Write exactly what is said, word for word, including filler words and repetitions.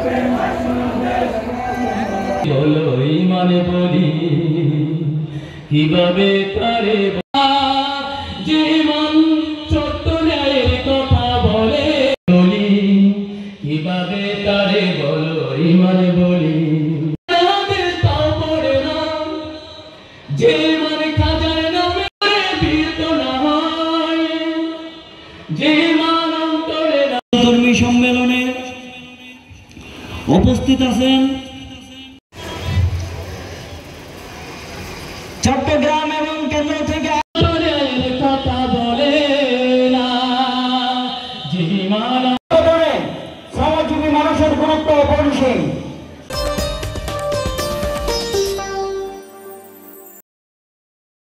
বলো ইমানে বলি কিভাবে তারে যে মন ছোট্ট ন্যায়ের কথা বলে বলি কিভাবে তারে বলো ইমানে বলি তাও পড়ে না যে মানে খাজার নামে বীরত না হয় যে মান অন্তরে কর্মী সম্মেলনে উপস্থিত আছেন চট্টগ্রাম এবং কেন্দ্র থেকে কথা বলে না যে মান শ্রমজীবী মানুষের গুরুত্ব অপরিসীম।